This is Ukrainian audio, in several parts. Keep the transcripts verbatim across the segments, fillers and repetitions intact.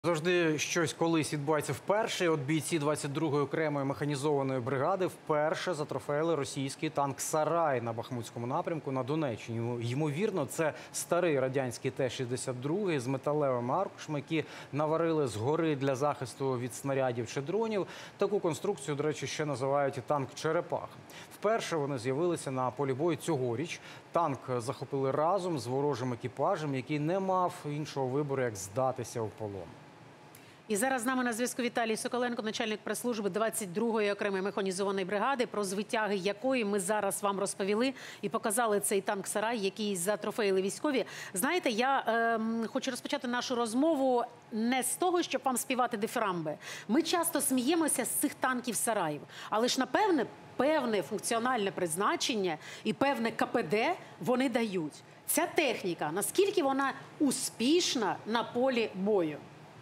Завжди щось колись відбувається вперше. От бійці двадцять другої окремої механізованої бригади вперше затрофеїли російський танк «Сарай» на Бахмутському напрямку на Донеччині. Ймовірно, це старий радянський Т шістдесят два з металевими аркушами, які наварили згори для захисту від снарядів чи дронів. Таку конструкцію, до речі, ще називають і танк «Черепаха». Вперше вони з'явилися на полі бою цьогоріч. Танк захопили разом з ворожим екіпажем, який не мав іншого вибору, як здатися в полон. І зараз з нами на зв'язку Віталій Соколенко, начальник прес-служби двадцять другої окремої механізованої бригади, про звитяги якої ми зараз вам розповіли і показали цей танк «Сарай», який затрофеїли військові. Знаєте, я е, хочу розпочати нашу розмову не з того, щоб вам співати дифирамби. Ми часто сміємося з цих танків «Сараїв», але ж, напевне, певне функціональне призначення і певне ка пе де вони дають. Ця техніка, наскільки вона успішна на полі бою?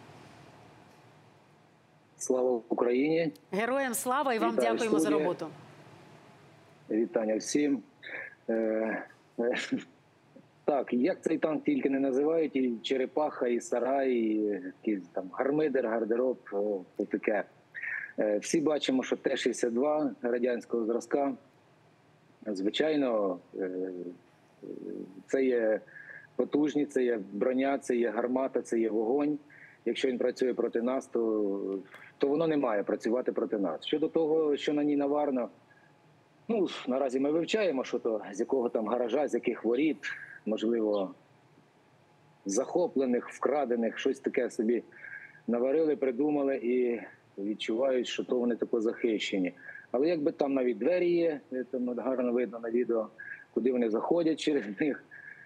Слава Україні! Героям слава і вам Вітаю, дякуємо студія. за роботу. Вітання всім. Е, е, так, як цей танк тільки не називають, і «Черепаха», і «Сарай», і якийсь там гармидер, гардероб, о, таке. Е, всі бачимо, що Т шістдесят два радянського зразка. Звичайно, е, це є потужність, це є броня, це є гармата, це є вогонь. Якщо він працює проти нас, то, то воно не має працювати проти нас. Щодо того, що на ній наварно, ну, наразі ми вивчаємо, що то, з якого там гаража, з яких воріт, можливо, захоплених, вкрадених, щось таке собі наварили, придумали і відчувають, що то вони тако захищені. Але якби там навіть двері є, там гарно видно на відео, куди вони заходять через них.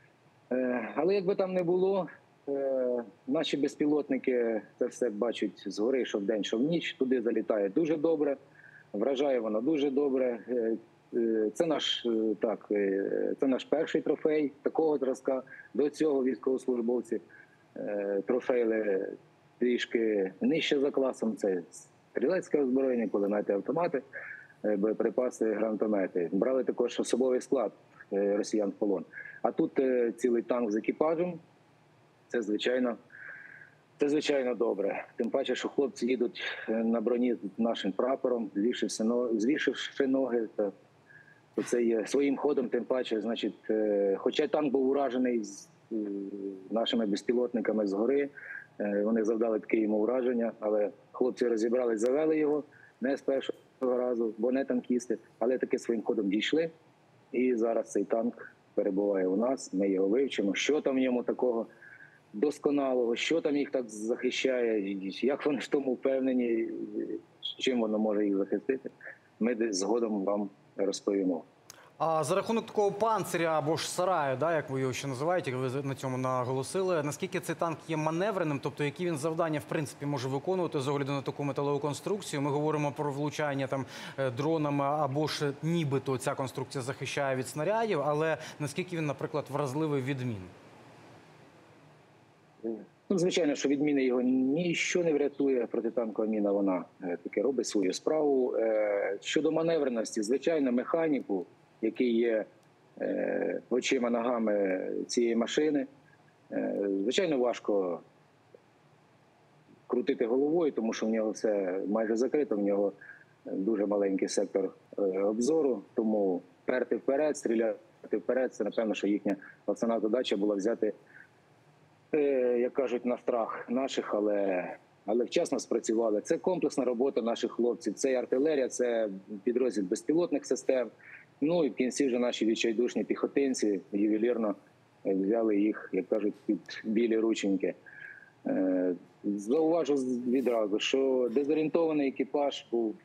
Але якби там не було, наші безпілотники це все бачать згори, що вдень, що в ніч. Туди залітає дуже добре, вражає воно дуже добре. Це наш, так, це наш перший трофей такого зразка. До цього військовослужбовці трофеїли трішки нижче за класом. Це стрілецьке озброєння, кулемети, автомати, боєприпаси, гранатомети. Брали також особовий склад росіян в полон. А тут цілий танк з екіпажем. Це, звичайно, це, звичайно, добре. Тим паче, що хлопці їдуть на броні з нашим прапором, звішивши ноги. То це є своїм ходом, тим паче, значить, хоча танк був уражений з нашими безпілотниками згори, вони завдали таке йому ураження, але хлопці розібрали, завели його не з першого разу, бо не танкісти, але таки своїм ходом дійшли. І зараз цей танк перебуває у нас, ми його вивчимо, що там в ньому такого досконалого, що там їх так захищає, як вони в тому впевнені, чим воно може їх захистити, ми згодом вам розповімо. А за рахунок такого панциря або ж «Сараю», да, як ви його ще називаєте, як ви на цьому наголосили, наскільки цей танк є маневреним, тобто які він завдання в принципі може виконувати з огляду на таку металеву конструкцію? Ми говоримо про влучання там дронами або ж нібито ця конструкція захищає від снарядів, але наскільки він, наприклад, вразливий від мін? Ну, звичайно, що від міни його ніщо не врятує, протитанкова міна, вона таки робить свою справу. Щодо маневреності, звичайно, механіку, який є очима, ногами цієї машини, звичайно, важко крутити головою, тому що в нього все майже закрито, в нього дуже маленький сектор обзору, тому перти вперед, стріляти вперед, це, напевно, що їхня основна задача була взяти, як кажуть, на страх наших, але, але вчасно спрацювали. Це комплексна робота наших хлопців, це артилерія, це підрозділ безпілотних систем. Ну і в кінці вже наші відчайдушні піхотинці ювелірно взяли їх, як кажуть, під білі рученьки. Зауважу відразу, що дезорієнтований екіпаж був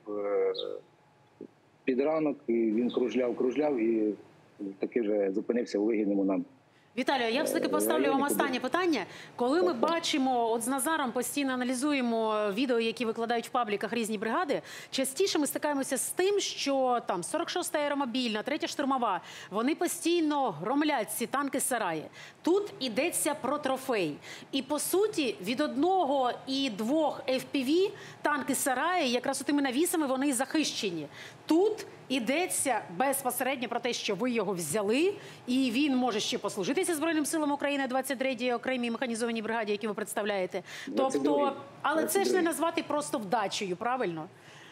під ранок, і він кружляв, кружляв і таки вже зупинився у вигідному нам. Віталію, я все-таки поставлю вам останнє питання. Коли ми бачимо, от з Назаром постійно аналізуємо відео, які викладають в пабліках різні бригади, частіше ми стикаємося з тим, що там сорок шоста аеромобільна, третя штурмова, вони постійно громлять ці танки «Сараї». Тут йдеться про трофей. І, по суті, від одного і двох еф пі ві танки «Сараї» якраз тими навісами вони захищені. Тут Йдеться безпосередньо про те, що ви його взяли, і він може ще послужитися Збройним силам України, двадцять третій окремій механізованій бригаді, які ви представляєте. Тобто, але це ж не назвати просто вдачею, правильно?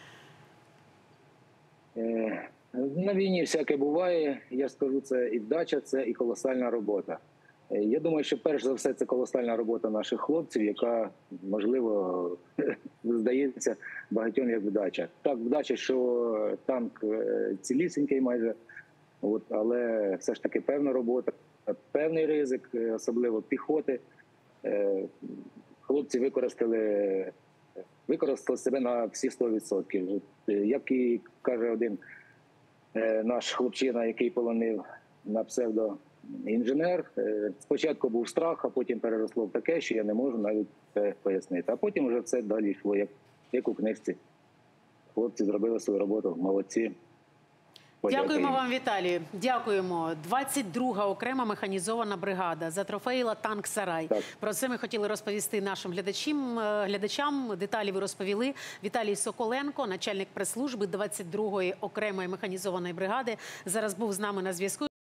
Е, На війні всяке буває. Я скажу, це і вдача, це і колосальна робота. Е, Я думаю, що перш за все це колосальна робота наших хлопців, яка, можливо, здається багатьом як вдача. Так, вдача, що танк е, цілісінький майже, от, але все ж таки певна робота, певний ризик, е, особливо піхоти. Е, Хлопці використали, використали себе на всі сто відсотків. От, е, Як і каже один е, наш хлопчина, який полонив на псевдо інженер, е, спочатку був страх, а потім переросло в таке, що я не можу навіть це пояснити. А потім вже все далі йшло, як, як у книжці. Хлопці зробили свою роботу, молодці. Дякуємо Подякуємо. вам, Віталію. Дякуємо. двадцять друга окрема механізована бригада затрофеїла танк «Сарай». Так. Про це ми хотіли розповісти нашим глядачам. глядачам. Деталі ви розповіли. Віталій Соколенко, начальник прес-служби двадцять другої окремої механізованої бригади, зараз був з нами на зв'язку.